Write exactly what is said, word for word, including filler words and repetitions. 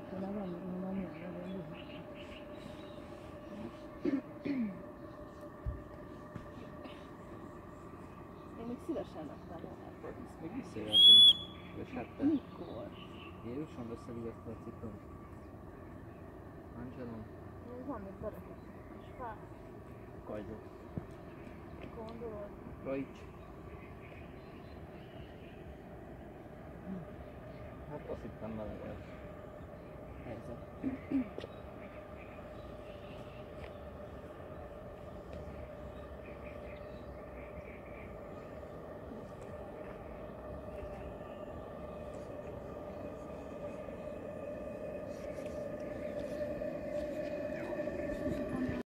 De nem, nem, nem ilyen nagyon jó. Én még szívesen lettem volna. Ezt még visszajöhetünk. És hát te... Mikor? Jézuson összevigasztva a ciklon. Angelon. Még van még berakott. És fá. Kajzó. Gondolod? Rajcs. Hát azt hittem meleg lesz. Helyzet.